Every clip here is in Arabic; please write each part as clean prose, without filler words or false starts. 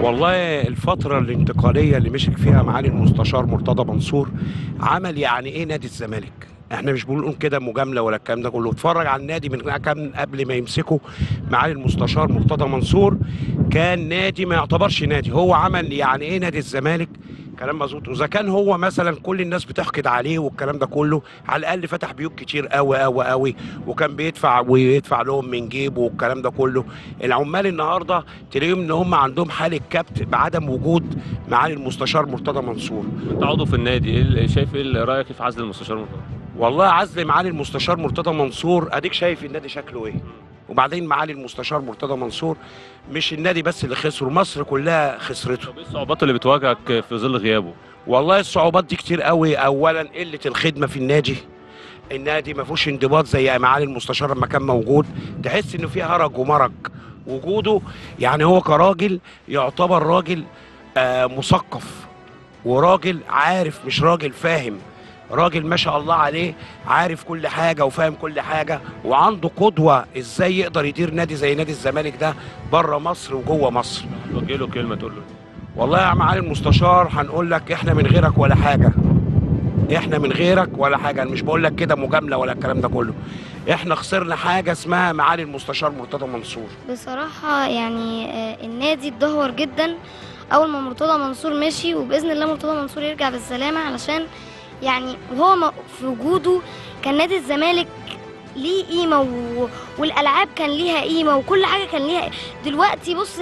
والله الفترة الانتقالية اللي مسك فيها معالي المستشار مرتضى منصور عمل يعني ايه نادي الزمالك. احنا مش بنقول كده مجاملة ولا الكلام ده كله، اتفرج على النادي من كام قبل ما يمسكه معالي المستشار مرتضى منصور. كان نادي ما يعتبرش نادي، هو عمل يعني ايه نادي الزمالك. كلام مظبوط. واذا كان هو مثلا كل الناس بتحقد عليه والكلام ده كله، على الاقل فتح بيوت كتير قوي قوي قوي، وكان بيدفع ويدفع لهم من جيبه والكلام ده كله. العمال النهارده تلاقيهم ان هم عندهم حاله كبت بعدم وجود معالي المستشار مرتضى منصور. انت عضو في النادي، شايف ايه رايك في عزل المستشار مرتضى؟ والله عزل معالي المستشار مرتضى منصور، اديك شايف النادي شكله ايه. وبعدين معالي المستشار مرتضى منصور مش النادي بس اللي خسره، مصر كلها خسرته. طب ايه الصعوبات اللي بتواجهك في ظل غيابه؟ والله الصعوبات دي كتير قوي. اولا قله الخدمه في النادي، النادي ما فيهوش انضباط زي معالي المستشار لما كان موجود. تحس انه فيه هرج ومرج وجوده. يعني هو كراجل يعتبر راجل مثقف، وراجل عارف، مش راجل فاهم، راجل ما شاء الله عليه عارف كل حاجة وفاهم كل حاجة، وعنده قدوة ازاي يقدر يدير نادي زي نادي الزمالك ده بره مصر وجوه مصر. توجه له كلمه تقول له؟ والله يا معالي المستشار هنقول لك احنا من غيرك ولا حاجة، احنا من غيرك ولا حاجة. انا مش بقول لك كده مجاملة ولا الكلام ده كله. احنا خسرنا حاجة اسمها معالي المستشار مرتضى منصور. بصراحة يعني النادي اتدهور جدا أول ما مرتضى منصور مشي، وبإذن الله مرتضى منصور يرجع بالسلامة، علشان يعني وهو في وجوده كان نادي الزمالك ليه قيمة والألعاب كان ليها قيمة وكل حاجة كان ليها. دلوقتي بص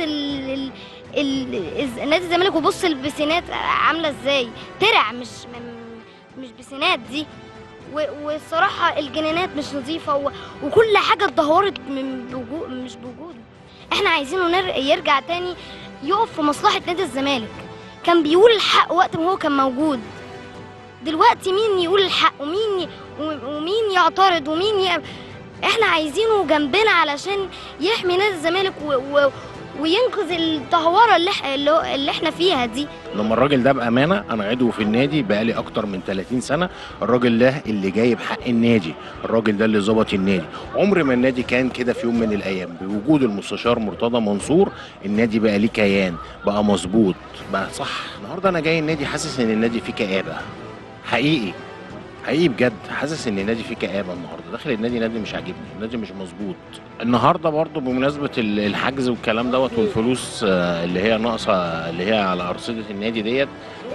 نادي الزمالك، وبص البسينات عاملة ازاي، ترع مش بسينات دي. والصراحة الجنينات مش نظيفة وكل حاجة اتدهورت مش بوجوده. احنا عايزينه يرجع تاني يقف في مصلحة نادي الزمالك. كان بيقول الحق وقت ما هو كان موجود. دلوقتي مين يقول الحق ومين يعترض احنا عايزينه جنبنا علشان يحمي نادي الزمالك وينقذ الدهوره اللي احنا فيها دي. لما الراجل ده بامانه، انا عضو في النادي بقالي اكتر من 30 سنه، الراجل ده اللي جايب حق النادي، الراجل ده اللي ظبط النادي. عمر ما النادي كان كده في يوم من الايام. بوجود المستشار مرتضى منصور النادي بقى ليه كيان، بقى مظبوط، بقى صح. النهارده انا جاي النادي حاسس ان النادي فيه كآبه حقيقي بجد، حاسس ان النادي فيه كآبه. النهارده داخل النادي، نادي مش عاجبني، النادي مش مظبوط. النهارده برضو بمناسبه الحجز والكلام دوت والفلوس اللي هي ناقصه، اللي هي على ارصده النادي ديت،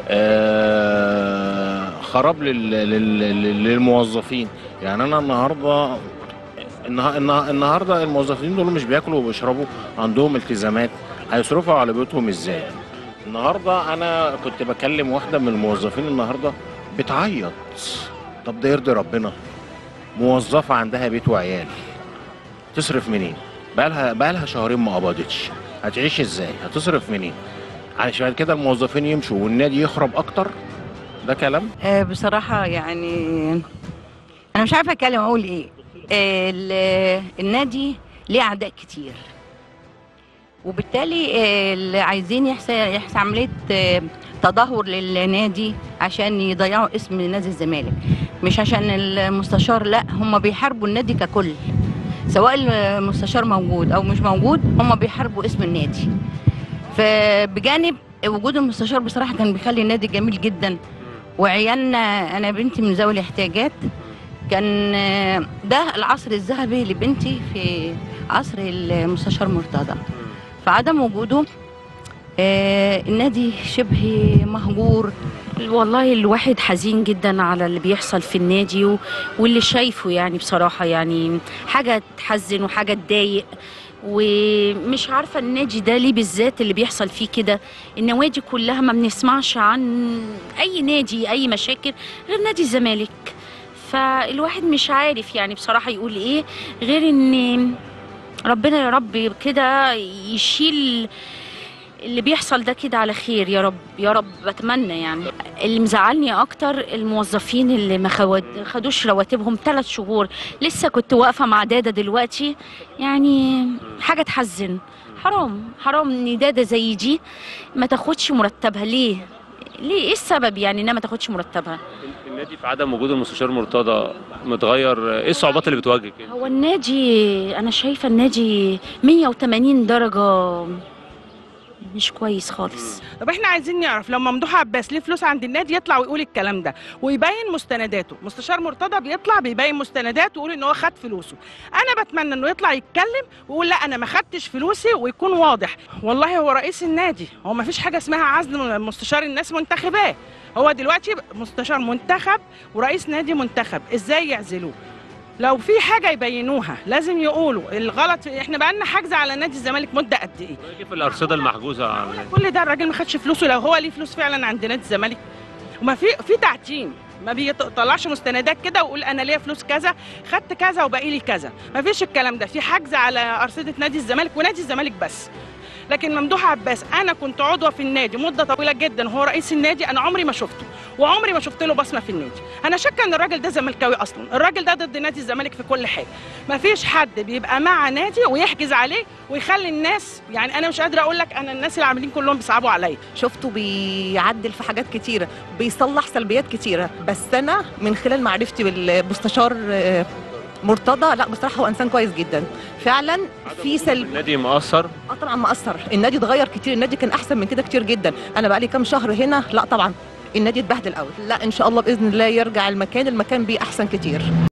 خراب للموظفين. يعني انا النهارده الموظفين دول مش بياكلوا وبيشربوا، عندهم التزامات، هيصرفوا على بيوتهم ازاي؟ النهارده انا كنت بكلم واحده من الموظفين النهارده بتعيط. طب ده يرضي ربنا؟ موظفه عندها بيت وعيال، تصرف منين؟ بقالها شهرين ما قبضتش، هتعيش ازاي؟ هتصرف منين؟ علشان كده الموظفين يمشوا والنادي يخرب اكتر؟ ده كلام؟ بصراحه يعني انا مش عارفه اتكلم اقول ايه. النادي ليه اعداء كتير، وبالتالي اللي عايزين يحصل عمليه تدهور للنادي عشان يضيعوا اسم نادي الزمالك، مش عشان المستشار، لا، هم بيحاربوا النادي ككل، سواء المستشار موجود او مش موجود، هم بيحاربوا اسم النادي. فبجانب وجود المستشار بصراحه كان بيخلي النادي جميل جدا، وعيالنا، انا بنتي من ذوي الاحتياجات، كان ده العصر الذهبي لبنتي في عصر المستشار مرتضى. فعدم وجوده النادي شبه مهجور. والله الواحد حزين جدا على اللي بيحصل في النادي واللي شايفه، يعني بصراحة يعني حاجة تحزن وحاجة تضايق. ومش عارفة النادي ده ليه بالذات اللي بيحصل فيه كده. النوادي كلها ما بنسمعش عن أي نادي أي مشاكل غير نادي الزمالك. فالواحد مش عارف يعني بصراحة يقول إيه غير إن ربنا يا رب كده يشيل اللي بيحصل ده كده على خير، يا رب يا رب، بتمنى. يعني اللي مزعلني اكتر الموظفين اللي ما خدوش رواتبهم 3 شهور. لسه كنت واقفه مع دادا دلوقتي، يعني حاجه تحزن. حرام ان دادا زي دي ما تاخدش مرتبها. ليه ايه السبب يعني انها ما تاخدش مرتبها؟ النادي في عدم وجود المستشار مرتضى متغير، ايه الصعوبات اللي بتواجهك؟ هو النادي انا شايفه النادي 180 درجه مش كويس خالص. طب احنا عايزين نعرف لو ممدوح عباس ليه فلوس عند النادي يطلع ويقول الكلام ده ويبين مستنداته. مستشار مرتضى بيطلع بيبين مستنداته ويقول ان هو خد فلوسه. انا بتمنى انه يطلع يتكلم ويقول لا انا ما خدتش فلوسي ويكون واضح. والله هو رئيس النادي، هو ما فيش حاجه اسمها عزل مستشار، الناس منتخباه. هو دلوقتي مستشار منتخب ورئيس نادي منتخب، ازاي يعزلوه؟ لو في حاجه يبينوها لازم يقولوا الغلط. احنا بقى لنا حجز على نادي الزمالك مده قد ايه؟ كيف الارصده المحجوزه كل ده الراجل ما خدش فلوسه. لو هو ليه فلوس فعلا عند نادي الزمالك وما في تعتيم، ما بيطلعش مستندات كده ويقول انا ليا فلوس كذا خدت كذا وباقي لي كذا، ما فيش الكلام ده. في حجز على ارصده نادي الزمالك ونادي الزمالك بس. لكن ممدوح عباس انا كنت عضوه في النادي مده طويله جدا وهو رئيس النادي، انا عمري ما شفته وعمري ما شفت له بصمه في النادي. انا شاكه ان الراجل ده زملكاوي اصلا، الراجل ده ضد نادي الزمالك في كل حاجه. ما فيش حد بيبقى مع نادي ويحجز عليه ويخلي الناس، يعني انا مش قادره اقول لك انا الناس اللي عاملين كلهم بيصعبوا عليا. شفته بيعدل في حاجات كتيره، بيصلح سلبيات كتيره، بس انا من خلال معرفتي بالمستشار مرتضى لا بصراحه هو انسان كويس جدا فعلا. في النادي مقصر؟ طبعا مقصر، النادي اتغير كتير، النادي كان احسن من كده كتير جدا. انا بقى لي كام شهر هنا، لا طبعا النادي اتبهدل قوي. لا ان شاء الله باذن الله يرجع المكان بيه احسن كتير.